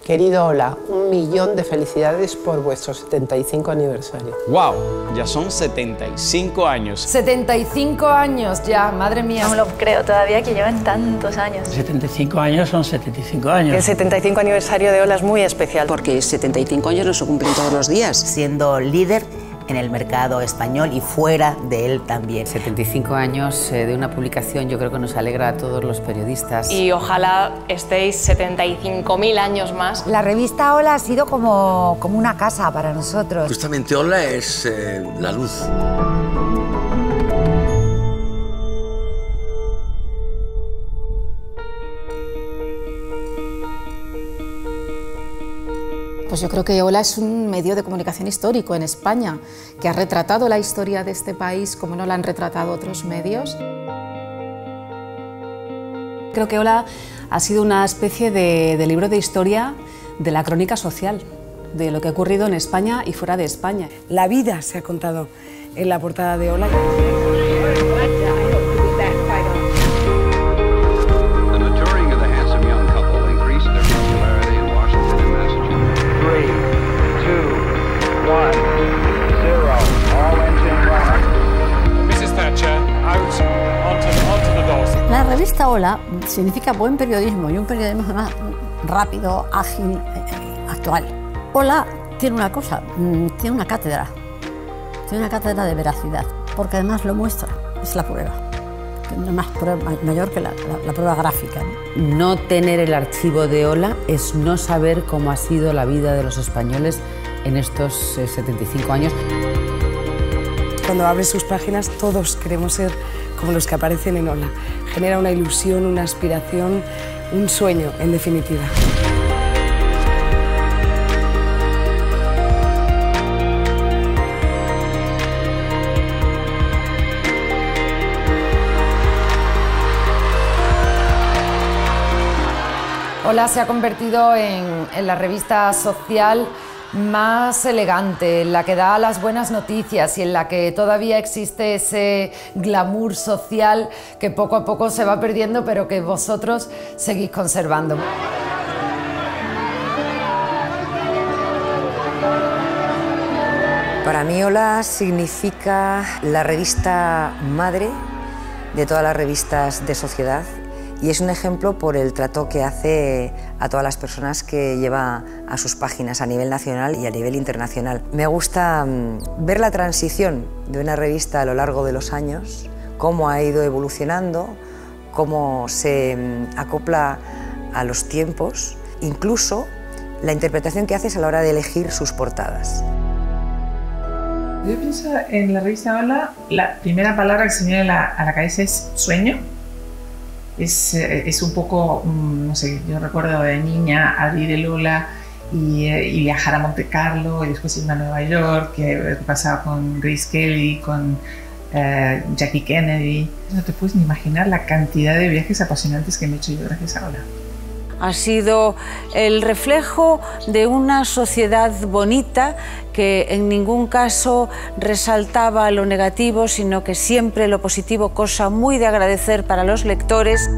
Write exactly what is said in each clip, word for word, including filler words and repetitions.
Querido Ola, un millón de felicidades por vuestro setenta y cinco aniversario. ¡Wow! Ya son setenta y cinco años. setenta y cinco años ya, madre mía. No me lo creo todavía que llevan tantos años. setenta y cinco años son setenta y cinco años. El setenta y cinco aniversario de Ola es muy especial. Porque setenta y cinco años no se cumplen todos los días. Siendo líder en el mercado español y fuera de él también. setenta y cinco años eh, de una publicación yo creo que nos alegra a todos los periodistas. Y ojalá estéis setenta y cinco mil años más. La revista Ola ha sido como, como una casa para nosotros. Justamente Ola es eh, la luz. Pues yo creo que Ola es un medio de comunicación histórico en España, que ha retratado la historia de este país como no la han retratado otros medios. Creo que Ola ha sido una especie de, de libro de historia de la crónica social, de lo que ha ocurrido en España y fuera de España. La vida se ha contado en la portada de Ola. La revista Ola significa buen periodismo y un periodismo además rápido, ágil, eh, actual. Ola tiene una cosa, tiene una cátedra, tiene una cátedra de veracidad, porque además lo muestra, es la prueba. No más prueba, mayor que la, la, la prueba gráfica, ¿no? No tener el archivo de Ola es no saber cómo ha sido la vida de los españoles en estos eh, setenta y cinco años. Cuando abres sus páginas todos queremos ser como los que aparecen en Ola. Genera una ilusión, una aspiración, un sueño, en definitiva. Ola se ha convertido en, en la revista social más elegante, en la que da las buenas noticias y en la que todavía existe ese glamour social que poco a poco se va perdiendo, pero que vosotros seguís conservando. Para mí Ola significa la revista madre de todas las revistas de sociedad y es un ejemplo por el trato que hace a todas las personas que lleva a sus páginas a nivel nacional y a nivel internacional. Me gusta ver la transición de una revista a lo largo de los años, cómo ha ido evolucionando, cómo se acopla a los tiempos, incluso la interpretación que haces a la hora de elegir sus portadas. Yo pienso en la revista Ola, la primera palabra que se me viene a la, a la cabeza es sueño. Es, es un poco, no sé, yo recuerdo de niña abrir el Ola y, y viajar a Monte Carlo y después irme a Nueva York, que pasaba con Grace Kelly, con uh, Jackie Kennedy. No te puedes ni imaginar la cantidad de viajes apasionantes que me he hecho yo gracias a Ola. Ha sido el reflejo de una sociedad bonita que en ningún caso resaltaba lo negativo, sino que siempre lo positivo, cosa muy de agradecer para los lectores.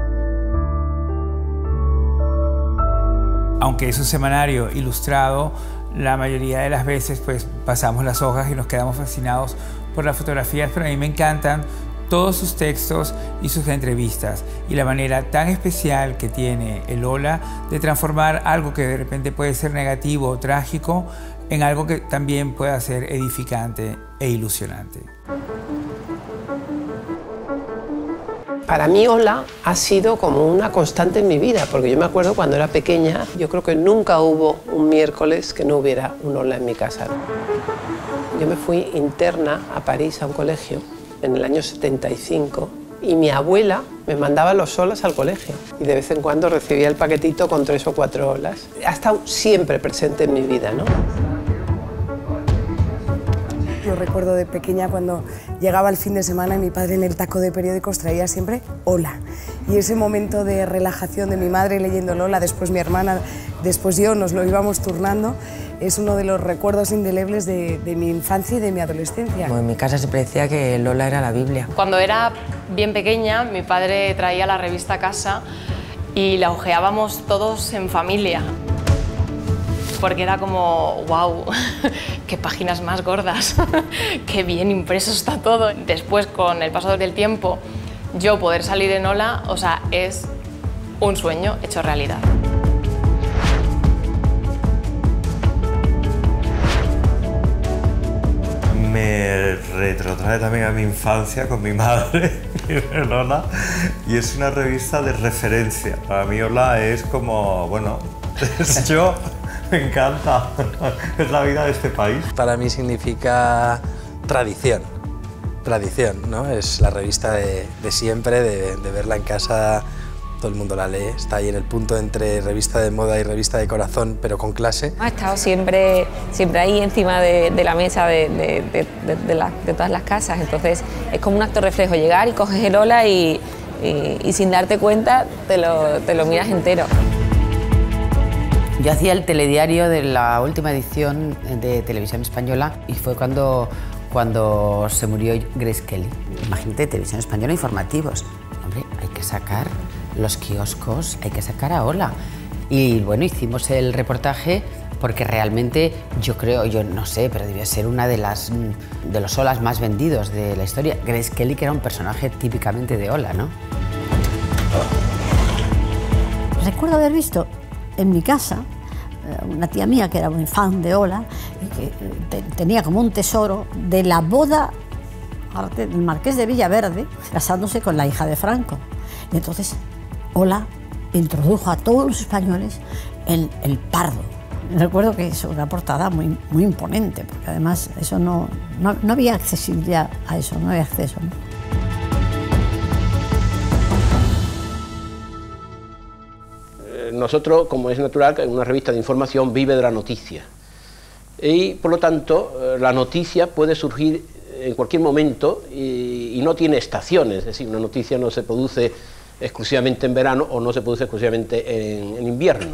Aunque es un semanario ilustrado, la mayoría de las veces pues, pasamos las hojas y nos quedamos fascinados por las fotografías, pero a mí me encantan todos sus textos y sus entrevistas y la manera tan especial que tiene el Ola de transformar algo que de repente puede ser negativo o trágico en algo que también pueda ser edificante e ilusionante. Para mí Ola ha sido como una constante en mi vida, porque yo me acuerdo cuando era pequeña, yo creo que nunca hubo un miércoles que no hubiera un Ola en mi casa. Yo me fui interna a París a un colegio en el año setenta y cinco y mi abuela me mandaba los Olas al colegio y de vez en cuando recibía el paquetito con tres o cuatro Olas. Ha estado siempre presente en mi vida, ¿no? Yo recuerdo de pequeña cuando llegaba el fin de semana y mi padre en el taco de periódicos traía siempre Ola. Y ese momento de relajación de mi madre leyendo Ola, después mi hermana, después yo, nos lo íbamos turnando, es uno de los recuerdos indelebles de, de mi infancia y de mi adolescencia. Bueno, en mi casa siempre decía que Ola era la Biblia. Cuando era bien pequeña, mi padre traía la revista a casa y la hojeábamos todos en familia. porque era como, wow, qué páginas más gordas, qué bien impreso está todo. Después, con el paso del tiempo, yo poder salir en Hola, o sea, es un sueño hecho realidad. Me retrotrae también a mi infancia con mi madre en Hola, y es una revista de referencia. Para mí Hola es como, bueno, es yo, me encanta, es la vida de este país. Para mí significa tradición, tradición, ¿no? Es la revista de, de siempre, de, de verla en casa. Todo el mundo la lee, está ahí en el punto entre revista de moda y revista de corazón, pero con clase. Ha estado siempre, siempre ahí encima de, de la mesa de, de, de, de, de, la, de todas las casas, entonces es como un acto reflejo, llegar y coges el Hola y, y, y sin darte cuenta te lo, te lo miras entero. Yo hacía el telediario de la última edición de Televisión Española y fue cuando, cuando se murió Grace Kelly. Imagínate, Televisión Española, informativos. Hombre, hay que sacar los kioscos, hay que sacar a Hola. Y bueno, hicimos el reportaje porque realmente yo creo, yo no sé, pero debió ser una de las de los Holas más vendidos de la historia. Grace Kelly, que era un personaje típicamente de Hola, ¿no? Recuerdo haber visto en mi casa una tía mía que era muy fan de Hola y que te, tenía como un tesoro de la boda del marqués de Villaverde casándose con la hija de Franco. Y entonces Hola introdujo a todos los españoles en el Pardo. Recuerdo que es una portada muy, muy imponente, porque además eso no, no, no había accesibilidad a eso, no había acceso, ¿no? Nosotros, como es natural, que una revista de información vive de la noticia. Y, por lo tanto, la noticia puede surgir en cualquier momento y, y no tiene estaciones. Es decir, una noticia no se produce exclusivamente en verano o no se produce exclusivamente en, en invierno.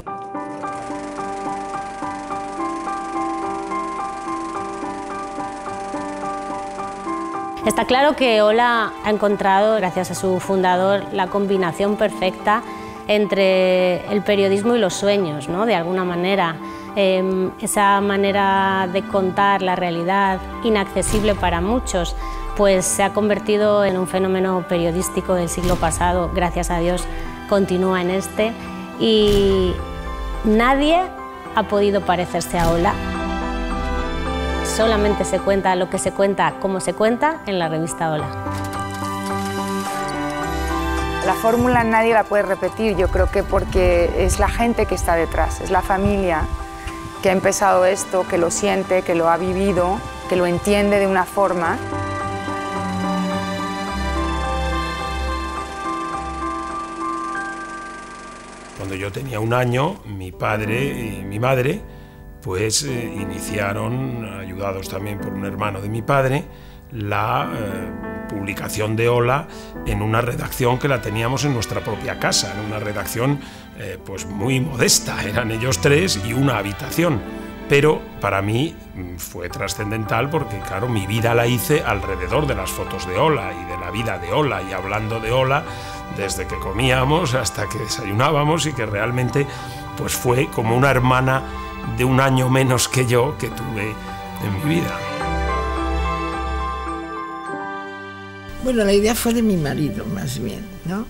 Está claro que Hola ha encontrado, gracias a su fundador, la combinación perfecta entre el periodismo y los sueños, ¿no? De alguna manera. Eh, esa manera de contar la realidad inaccesible para muchos, pues se ha convertido en un fenómeno periodístico del siglo pasado, gracias a Dios continúa en este, y nadie ha podido parecerse a Hola. Solamente se cuenta lo que se cuenta, como se cuenta en la revista Hola. La fórmula nadie la puede repetir, yo creo que porque es la gente que está detrás, es la familia que ha empezado esto, que lo siente, que lo ha vivido, que lo entiende de una forma. Cuando yo tenía un año, mi padre y mi madre pues eh, iniciaron, ayudados también por un hermano de mi padre, la eh, publicación de Hola en una redacción que la teníamos en nuestra propia casa, en una redacción eh, pues muy modesta, eran ellos tres y una habitación, pero para mí fue trascendental porque claro, mi vida la hice alrededor de las fotos de Hola y de la vida de Hola y hablando de Hola desde que comíamos hasta que desayunábamos y que realmente pues fue como una hermana de un año menos que yo que tuve en mi vida. Bueno, la idea fue de mi marido, más bien, ¿no?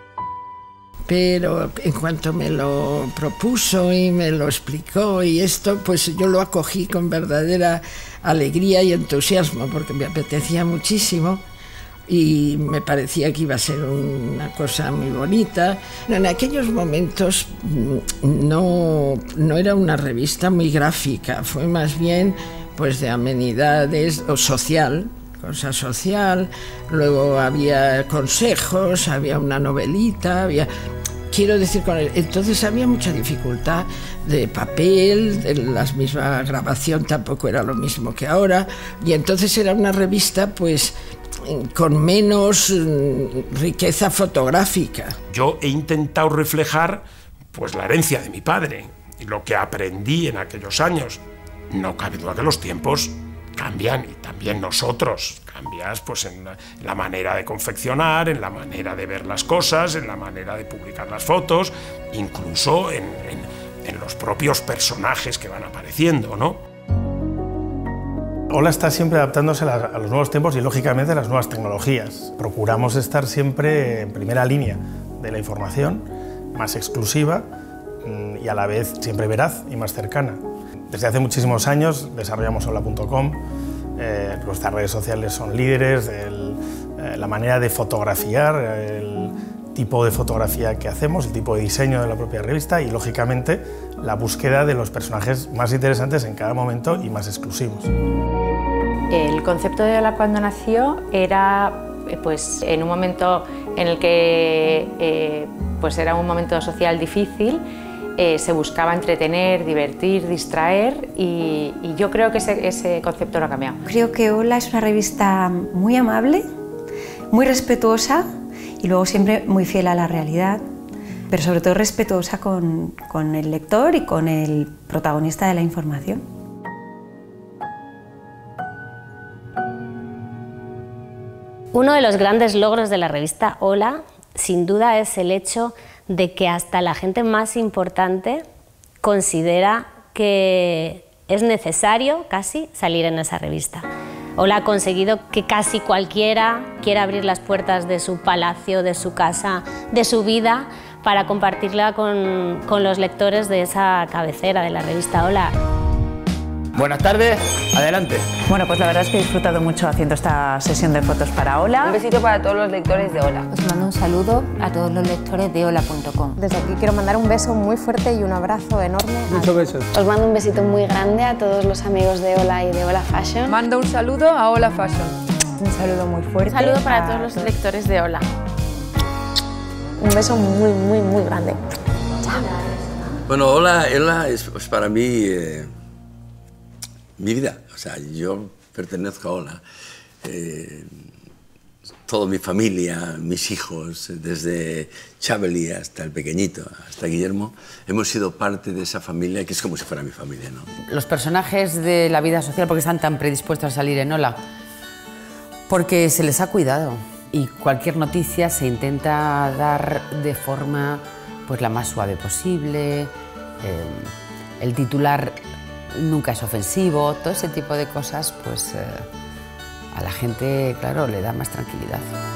Pero en cuanto me lo propuso y me lo explicó y esto, pues yo lo acogí con verdadera alegría y entusiasmo, porque me apetecía muchísimo y me parecía que iba a ser una cosa muy bonita. En aquellos momentos no, no era una revista muy gráfica, fue más bien pues de amenidades o social, cosa social, luego había consejos, había una novelita, había... Quiero decir, con él, entonces había mucha dificultad de papel, de la misma grabación tampoco era lo mismo que ahora, y entonces era una revista pues con menos riqueza fotográfica. Yo he intentado reflejar pues la herencia de mi padre y lo que aprendí en aquellos años. No cabe duda que los tiempos cambian y también nosotros. Cambias pues en la, en la manera de confeccionar, en la manera de ver las cosas, en la manera de publicar las fotos, incluso en, en, en los propios personajes que van apareciendo, ¿no? Hola está siempre adaptándose a los nuevos tiempos y, lógicamente, a las nuevas tecnologías. Procuramos estar siempre en primera línea de la información, más exclusiva y a la vez siempre veraz y más cercana. Desde hace muchísimos años desarrollamos hola punto com, eh, nuestras redes sociales son líderes, el, eh, la manera de fotografiar, el tipo de fotografía que hacemos, el tipo de diseño de la propia revista y, lógicamente, la búsqueda de los personajes más interesantes en cada momento y más exclusivos. El concepto de Hola cuando nació era pues, en un momento en el que eh, pues era un momento social difícil, eh, se buscaba entretener, divertir, distraer y, y yo creo que ese, ese concepto no ha cambiado. Creo que Hola es una revista muy amable, muy respetuosa y luego siempre muy fiel a la realidad, pero sobre todo respetuosa con, con el lector y con el protagonista de la información. Uno de los grandes logros de la revista Hola, sin duda, es el hecho de que hasta la gente más importante considera que es necesario casi salir en esa revista. Hola ha conseguido que casi cualquiera quiera abrir las puertas de su palacio, de su casa, de su vida, para compartirla con, con los lectores de esa cabecera de la revista Hola. Buenas tardes, adelante. Bueno, pues la verdad es que he disfrutado mucho haciendo esta sesión de fotos para Hola. Un besito para todos los lectores de Hola. Os mando un saludo a todos los lectores de hola punto com. Desde aquí quiero mandar un beso muy fuerte y un abrazo enorme. Muchos besos. Os mando un besito muy grande a todos los amigos de Hola y de Hola Fashion. Mando un saludo a Hola Fashion. Un saludo muy fuerte. Un saludo para todos los lectores de Hola. Un beso muy, muy, muy grande. Chao. Bueno, Hola, Hola es, es para mí eh, mi vida. O sea, yo pertenezco a Hola. Eh, toda mi familia, mis hijos, desde Chabeli hasta el pequeñito, hasta Guillermo, hemos sido parte de esa familia que es como si fuera mi familia, ¿no? Los personajes de la vida social, ¿por qué están tan predispuestos a salir en Hola? Porque se les ha cuidado y cualquier noticia se intenta dar de forma pues, la más suave posible, eh, el titular nunca es ofensivo, todo ese tipo de cosas, pues eh, a la gente, claro, le da más tranquilidad.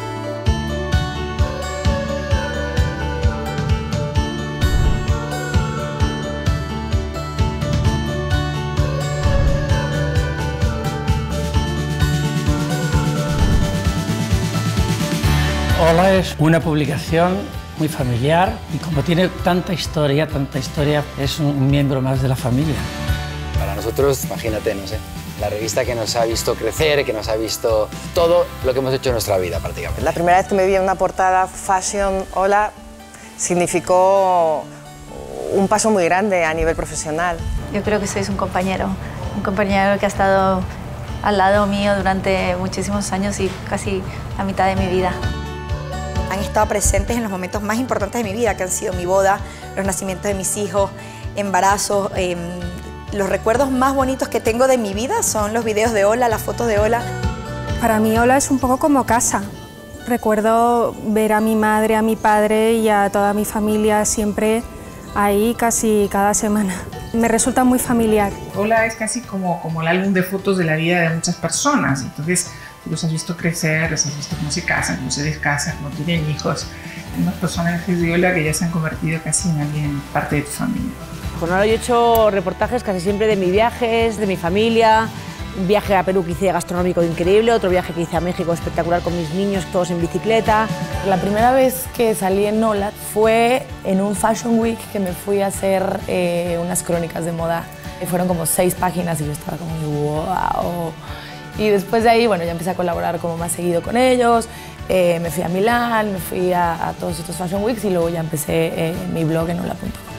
Hola es una publicación muy familiar y como tiene tanta historia, tanta historia, es un miembro más de la familia. Para nosotros, imagínate, no sé, la revista que nos ha visto crecer, que nos ha visto todo lo que hemos hecho en nuestra vida prácticamente. La primera vez que me vi en una portada Fashion Hola significó un paso muy grande a nivel profesional. Yo creo que sois un compañero, un compañero que ha estado al lado mío durante muchísimos años y casi la mitad de mi vida. Han estado presentes en los momentos más importantes de mi vida, que han sido mi boda, los nacimientos de mis hijos, embarazos. Eh, los recuerdos más bonitos que tengo de mi vida son los videos de Hola, las fotos de Hola. Para mí Hola es un poco como casa. Recuerdo ver a mi madre, a mi padre y a toda mi familia siempre ahí casi cada semana. Me resulta muy familiar. Hola es casi como, como el álbum de fotos de la vida de muchas personas. Entonces, los has visto crecer, los has visto cómo se casan, cómo se descasan, cómo tienen hijos. Hay unos personajes de Hola que ya se han convertido casi en alguien parte de tu familia. Con Hola yo he hecho reportajes casi siempre de mis viajes, de mi familia. Un viaje a Perú que hice gastronómico increíble, otro viaje que hice a México espectacular con mis niños, todos en bicicleta. La primera vez que salí en Hola fue en un Fashion Week que me fui a hacer eh, unas crónicas de moda. Y fueron como seis páginas y yo estaba como wow. Y después de ahí, bueno, ya empecé a colaborar como más seguido con ellos. Eh, me fui a Milán, me fui a, a todos estos Fashion Weeks y luego ya empecé eh, mi blog en hola punto com.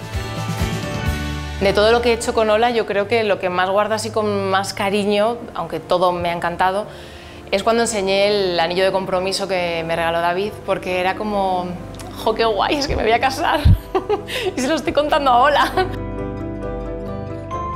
De todo lo que he hecho con Hola, yo creo que lo que más guardo así con más cariño, aunque todo me ha encantado, es cuando enseñé el anillo de compromiso que me regaló David, porque era como, ¡jo, qué guay, es que me voy a casar! Y se lo estoy contando a Hola.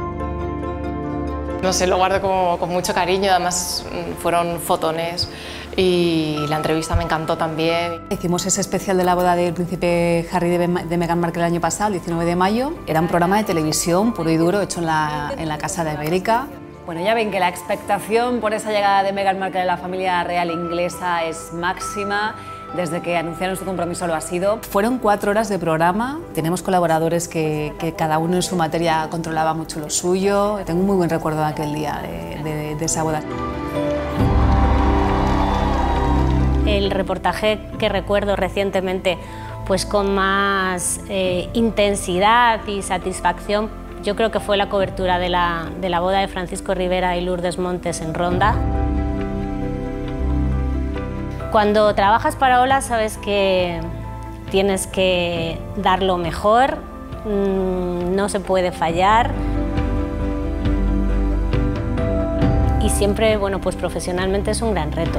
No sé, lo guardo como, con mucho cariño, además fueron fotones y la entrevista me encantó también. Hicimos ese especial de la boda del príncipe Harry de, de Meghan Markle el año pasado, el diecinueve de mayo. Era un programa de televisión puro y duro hecho en la, en la Casa de América. Bueno, ya ven que la expectación por esa llegada de Meghan Markle a la familia real inglesa es máxima. Desde que anunciaron su compromiso lo ha sido. Fueron cuatro horas de programa. Tenemos colaboradores que, que cada uno en su materia controlaba mucho lo suyo. Tengo un muy buen recuerdo de aquel día, de, de, de esa boda. El reportaje que recuerdo recientemente, pues con más eh, intensidad y satisfacción, yo creo que fue la cobertura de la, de la boda de Francisco Rivera y Lourdes Montes en Ronda. Cuando trabajas para Hola sabes que tienes que dar lo mejor, mmm, no se puede fallar. Y siempre, bueno, pues profesionalmente es un gran reto.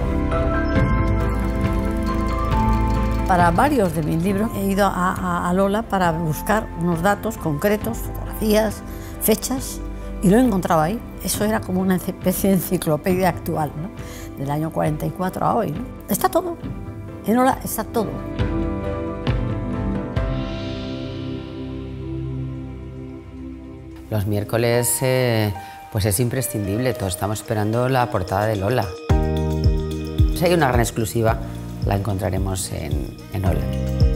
Para varios de mis libros he ido a, a, a Lola para buscar unos datos concretos, fotografías, fechas, y lo he encontrado ahí. Eso era como una especie de enciclopedia actual, ¿no? Del año cuarenta y cuatro a hoy, ¿no? Está todo. En Hola está todo. Los miércoles eh, pues es imprescindible, todos estamos esperando la portada de Lola. Si hay una gran exclusiva, la encontraremos en, en Hola.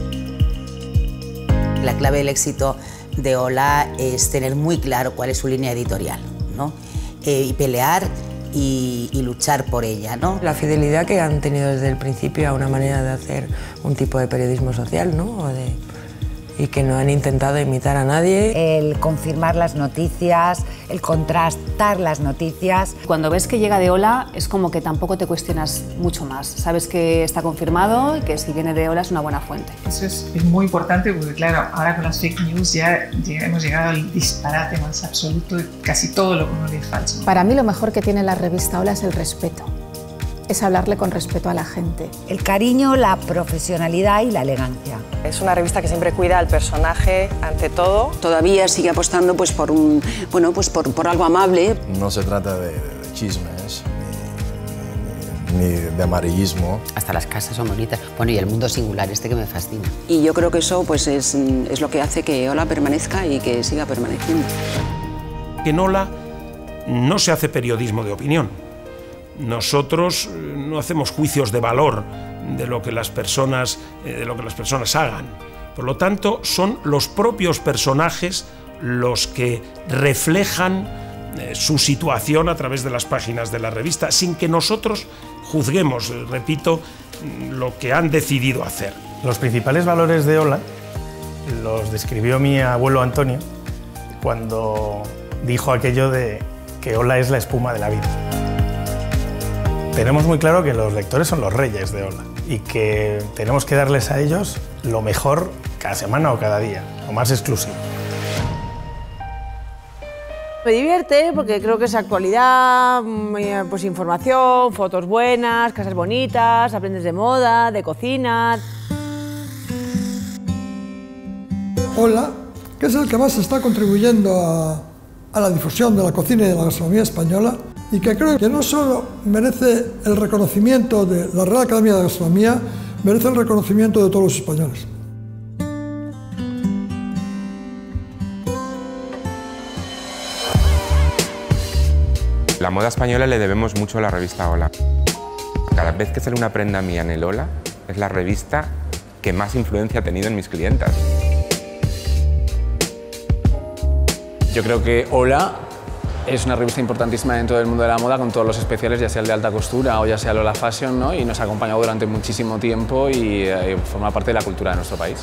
La clave del éxito de Hola es tener muy claro cuál es su línea editorial, ¿no? Eh, y pelear y, y luchar por ella, ¿no? La fidelidad que han tenido desde el principio a una manera de hacer un tipo de periodismo social, ¿no? O de, y que no han intentado imitar a nadie. El confirmar las noticias, el contrastar las noticias. Cuando ves que llega de Hola es como que tampoco te cuestionas mucho más. Sabes que está confirmado y que si viene de Hola es una buena fuente. Eso es, es muy importante porque claro, ahora con las fake news ya, ya hemos llegado al disparate más absoluto y casi todo lo que uno lee es falso. Para mí lo mejor que tiene la revista Hola es el respeto. Es hablarle con respeto a la gente. El cariño, la profesionalidad y la elegancia. Es una revista que siempre cuida al personaje ante todo. Todavía sigue apostando pues, por, un, bueno, pues por, por algo amable. No se trata de, de chismes ni, ni de amarillismo. Hasta las casas son bonitas. Bueno, y el mundo singular este que me fascina. Y yo creo que eso pues, es, es lo que hace que Hola permanezca y que siga permaneciendo. En Hola no se hace periodismo de opinión. Nosotros no hacemos juicios de valor de lo que las personas, de lo que las personas hagan. Por lo tanto, son los propios personajes los que reflejan eh, su situación a través de las páginas de la revista, sin que nosotros juzguemos, repito, lo que han decidido hacer. Los principales valores de Hola los describió mi abuelo Antonio cuando dijo aquello de que Hola es la espuma de la vida. Tenemos muy claro que los lectores son los reyes de Hola y que tenemos que darles a ellos lo mejor cada semana o cada día, lo más exclusivo. Me divierte porque creo que es actualidad, pues información, fotos buenas, casas bonitas, aprendes de moda, de cocina. Hola, que es el que más está contribuyendo a, a la difusión de la cocina y de la gastronomía española, y que creo que no solo merece el reconocimiento de la Real Academia de Gastronomía, merece el reconocimiento de todos los españoles. La moda española le debemos mucho a la revista Hola. Cada vez que sale una prenda mía en el Hola, es la revista que más influencia ha tenido en mis clientas. Yo creo que Hola es una revista importantísima dentro del mundo de la moda, con todos los especiales, ya sea el de alta costura o ya sea el Hola Fashion, ¿no? Y nos ha acompañado durante muchísimo tiempo y eh, forma parte de la cultura de nuestro país.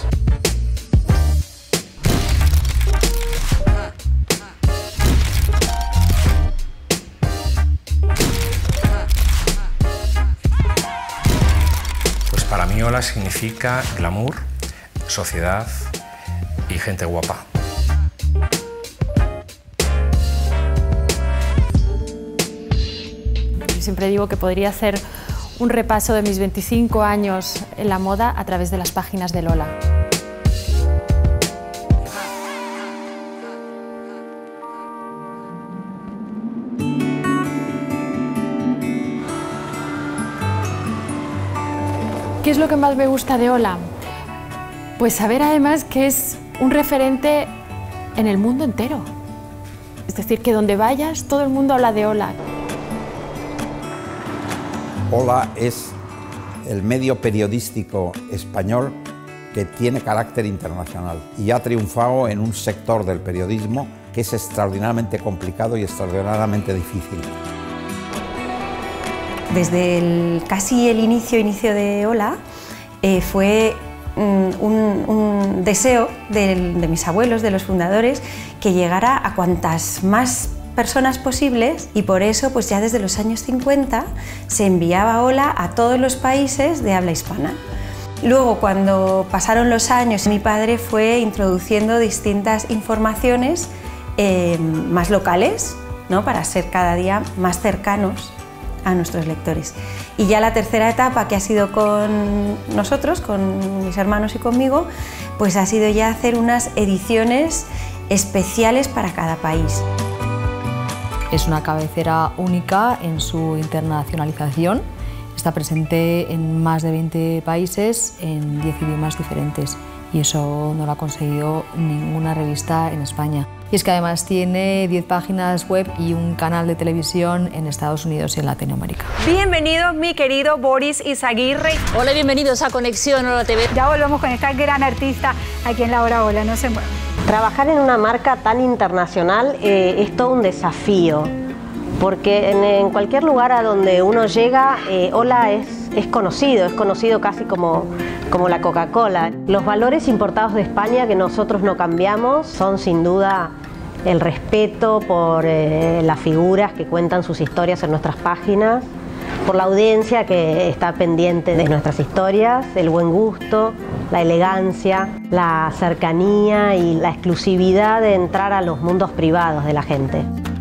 Pues para mí Hola significa glamour, sociedad y gente guapa. Siempre digo que podría hacer un repaso de mis veinticinco años en la moda a través de las páginas de Lola. ¿Qué es lo que más me gusta de Hola? Pues saber además que es un referente en el mundo entero. Es decir, que donde vayas todo el mundo habla de Hola. Hola es el medio periodístico español que tiene carácter internacional y ha triunfado en un sector del periodismo que es extraordinariamente complicado y extraordinariamente difícil. Desde el, casi el inicio, inicio de Hola, eh, fue un, un, un deseo de, de mis abuelos, de los fundadores, que llegara a cuantas más personas posibles, y por eso pues ya desde los años cincuenta se enviaba Hola a todos los países de habla hispana. Luego, cuando pasaron los años, mi padre fue introduciendo distintas informaciones eh, más locales, ¿no? Para ser cada día más cercanos a nuestros lectores. Y ya la tercera etapa, que ha sido con nosotros, con mis hermanos y conmigo, pues ha sido ya hacer unas ediciones especiales para cada país. Es una cabecera única en su internacionalización. Está presente en más de veinte países, en diez idiomas diferentes, y eso no lo ha conseguido ninguna revista en España. Y es que además tiene diez páginas web y un canal de televisión en Estados Unidos y en Latinoamérica. Bienvenido, mi querido Boris Izaguirre. Hola, bienvenidos a Conexión Hola T V. Ya volvemos con esta gran artista aquí en La Hora Hola, no se muevan. Trabajar en una marca tan internacional eh, es todo un desafío, porque en, en cualquier lugar a donde uno llega, eh, Hola es, es conocido, es conocido casi como, como la Coca-Cola. Los valores importados de España que nosotros no cambiamos son sin duda el respeto por eh, las figuras que cuentan sus historias en nuestras páginas, por la audiencia que está pendiente de nuestras historias, el buen gusto, la elegancia, la cercanía y la exclusividad de entrar a los mundos privados de la gente.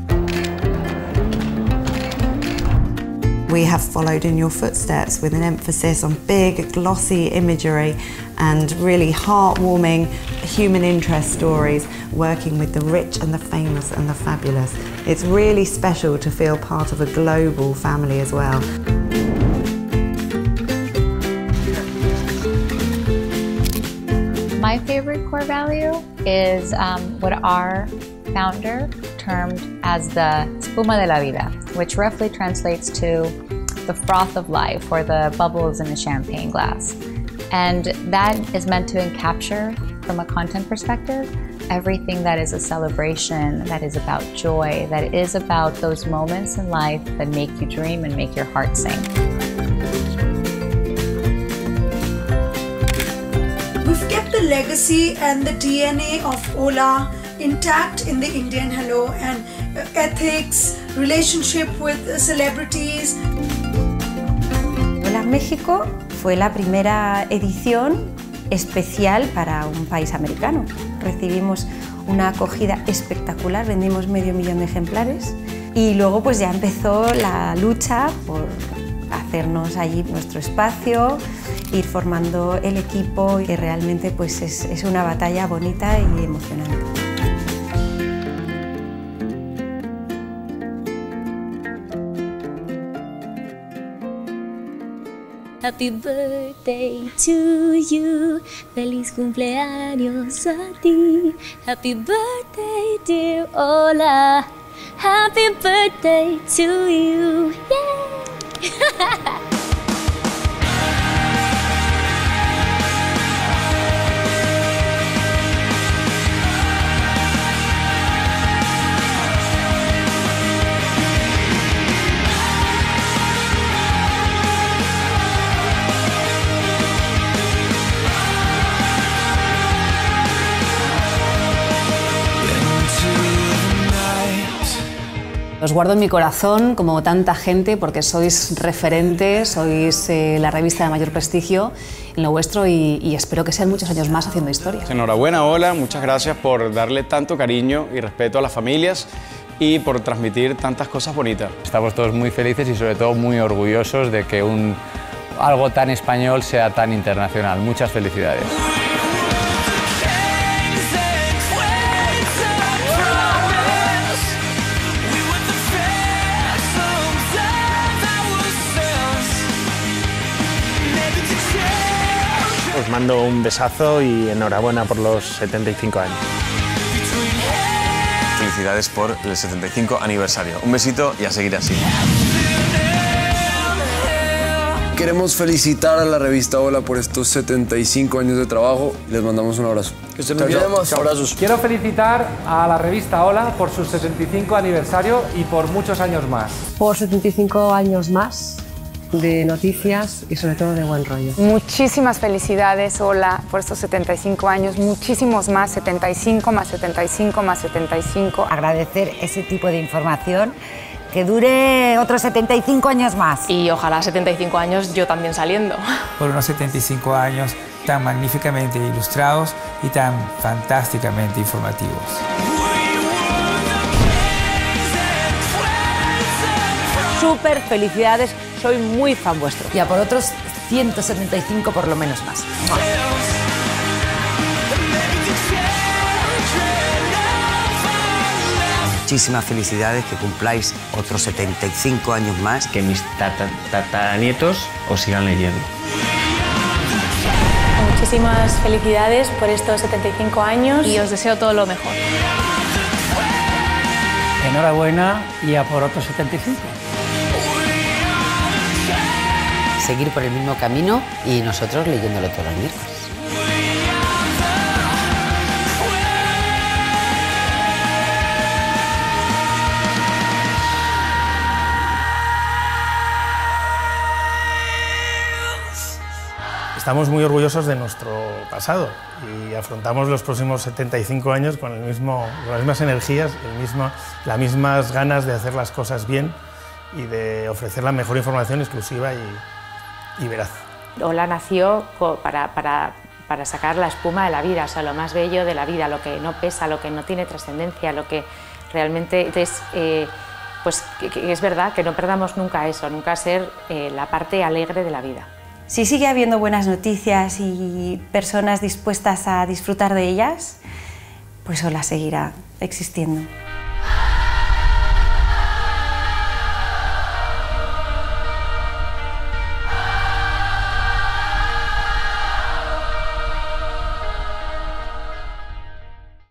We have followed in your footsteps with an emphasis on big, glossy imagery and really heartwarming human interest stories, working with the rich and the famous and the fabulous. It's really special to feel part of a global family as well. My favorite core value is um, what our founder termed as the espuma de la vida, which roughly translates to the froth of life or the bubbles in a champagne glass. And that is meant to capture, from a content perspective, everything that is a celebration, that is about joy, that is about those moments in life that make you dream and make your heart sing. We've kept the legacy and the D N A of Hola intact in the Indian Hello, and ethics, relationship with celebrities. Hola México fue la primera edición especial para un país americano. Recibimos una acogida espectacular, vendimos medio millón de ejemplares, y luego pues ya empezó la lucha por hacernos allí nuestro espacio, ir formando el equipo, que realmente pues es, es una batalla bonita y emocionante. Happy birthday to you, feliz cumpleaños a ti. Happy birthday dear Hola, happy birthday to you, yeah. Os guardo en mi corazón, como tanta gente, porque sois referentes, sois eh, la revista de mayor prestigio en lo vuestro, y, y espero que sean muchos años más haciendo historia. Enhorabuena, Hola, muchas gracias por darle tanto cariño y respeto a las familias y por transmitir tantas cosas bonitas. Estamos todos muy felices y sobre todo muy orgullosos de que un, algo tan español sea tan internacional. Muchas felicidades. Yeah. mando un besazo y enhorabuena por los setenta y cinco años. Felicidades por el setenta y cinco aniversario. Un besito y a seguir así. Queremos felicitar a la revista Hola por estos setenta y cinco años de trabajo. Les mandamos un abrazo. Que estén muy bien. Abrazos. Quiero felicitar a la revista Hola por su setenta y cinco aniversario y por muchos años más. Por setenta y cinco años más de noticias y sobre todo de buen rollo. Muchísimas felicidades, Hola, por estos setenta y cinco años, muchísimos más, setenta y cinco más setenta y cinco más setenta y cinco. Agradecer ese tipo de información que dure otros setenta y cinco años más. Y ojalá setenta y cinco años yo también saliendo. Por unos setenta y cinco años tan magníficamente ilustrados y tan fantásticamente informativos. Súper felicidades, soy muy fan vuestro. Y a por otros ciento setenta y cinco por lo menos más. Muchísimas felicidades, que cumpláis otros setenta y cinco años más. Que mis tataranietos os sigan leyendo. Muchísimas felicidades por estos setenta y cinco años y os deseo todo lo mejor. Enhorabuena y a por otros setenta y cinco. Seguir por el mismo camino y nosotros leyéndolo todos los miércoles. Estamos muy orgullosos de nuestro pasado y afrontamos los próximos setenta y cinco años con, el mismo, con las mismas energías, el mismo, las mismas ganas de hacer las cosas bien y de ofrecer la mejor información exclusiva y, y veraz. Hola nació para, para, para sacar la espuma de la vida, o sea, lo más bello de la vida, lo que no pesa, lo que no tiene trascendencia, lo que realmente es... Eh, pues que, que es verdad que no perdamos nunca eso, nunca ser eh, la parte alegre de la vida. Si sigue habiendo buenas noticias y personas dispuestas a disfrutar de ellas, pues Hola seguirá existiendo.